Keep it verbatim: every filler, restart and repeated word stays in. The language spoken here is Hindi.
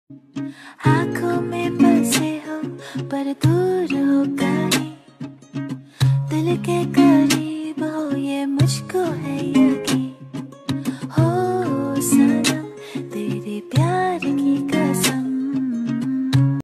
आँखों में बसे हो पर दूर हो कहीं, दिल के करीब